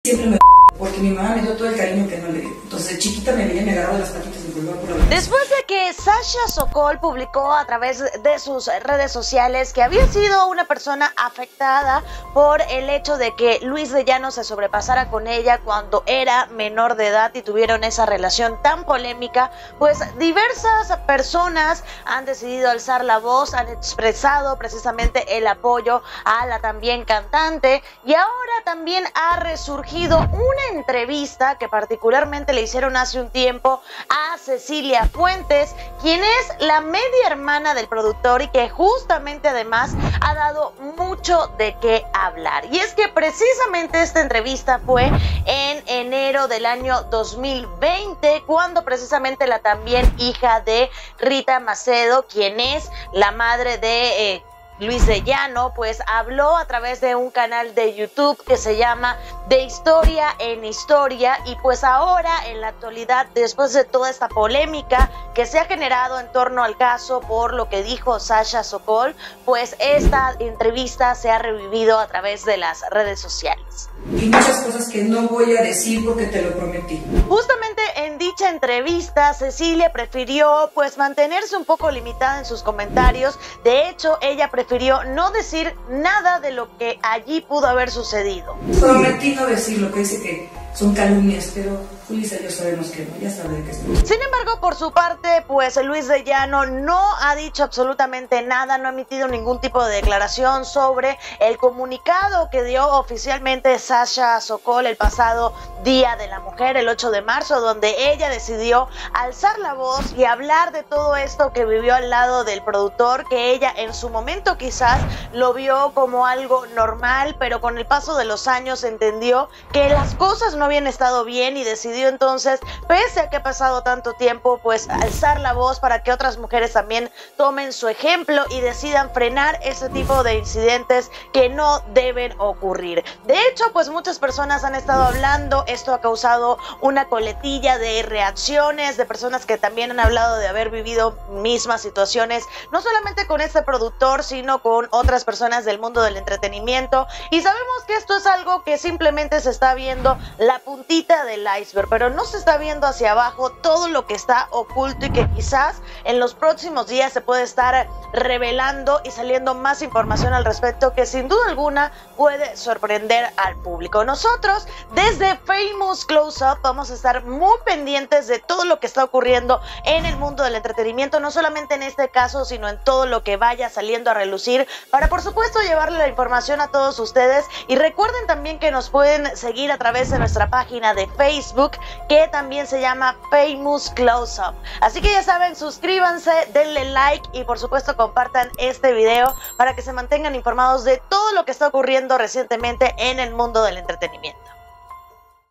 siempre me porque mi mamá me dio todo el cariño que no le dio. Entonces de chiquita me veía y me agarraba de las patitas y me volvía por la vida. Después de que Sasha Sokol publicó a través de sus redes sociales que había sido una persona afectada por el hecho de que Luis de Llano se sobrepasara con ella cuando era menor de edad y tuvieron esa relación tan polémica, pues diversas personas han decidido alzar la voz, han expresado precisamente el apoyo a la también cantante, y ahora también ha resurgido una entrevista que particularmente le hicieron hace un tiempo a Cecilia Fuentes, quien es la media hermana del productor y que justamente además ha dado mucho de qué hablar. Y es que precisamente esta entrevista fue en enero del año 2020, cuando precisamente la también hija de Rita Macedo, quien es la madre de Luis de Llano, pues habló a través de un canal de YouTube que se llama De Historia en Historia, y pues ahora en la actualidad, después de toda esta polémica que se ha generado en torno al caso por lo que dijo Sasha Sokol, pues esta entrevista se ha revivido a través de las redes sociales. Y muchas cosas que no voy a decir porque te lo prometí. Justamente en dicha entrevista, Cecilia prefirió pues mantenerse un poco limitada en sus comentarios. De hecho, ella prefirió no decir nada de lo que allí pudo haber sucedido. Prometí no decir lo que dice que son calumnias, pero Julissa y yo sabemos que no, ya sabe de qué estoy. Sin embargo, por su parte, pues Luis de Llano no ha dicho absolutamente nada, no ha emitido ningún tipo de declaración sobre el comunicado que dio oficialmente Sasha Sokol el pasado Día de la Mujer, el 8 de marzo, donde ella decidió alzar la voz y hablar de todo esto que vivió al lado del productor, que ella en su momento quizás lo vio como algo normal, pero con el paso de los años entendió que las cosas no habían estado bien y decidió entonces, pese a que ha pasado tanto tiempo, pues alzar la voz para que otras mujeres también tomen su ejemplo y decidan frenar ese tipo de incidentes que no deben ocurrir. De hecho, pues muchas personas han estado hablando, esto ha causado una coletilla de reacciones de personas que también han hablado de haber vivido mismas situaciones, no solamente con este productor, sino con otras personas del mundo del entretenimiento, y sabemos que esto es algo que simplemente se está viendo la puntita del iceberg, pero no se está viendo hacia abajo todo lo que está oculto y que quizás en los próximos días se puede estar revelando y saliendo más información al respecto que sin duda alguna puede sorprender al público. Nosotros desde Famous Close Up vamos a estar muy pendientes de todo lo que está ocurriendo en el mundo del entretenimiento, no solamente en este caso, sino en todo lo que vaya saliendo a relucir, para por supuesto llevarle la información a todos ustedes. Y recuerden también que nos pueden seguir a través de nuestra página de Facebook, que también se llama Famous Close Up. Así que ya saben, suscríbanse, denle like y por supuesto compartan este video para que se mantengan informados de todo lo que está ocurriendo recientemente en el mundo del entretenimiento.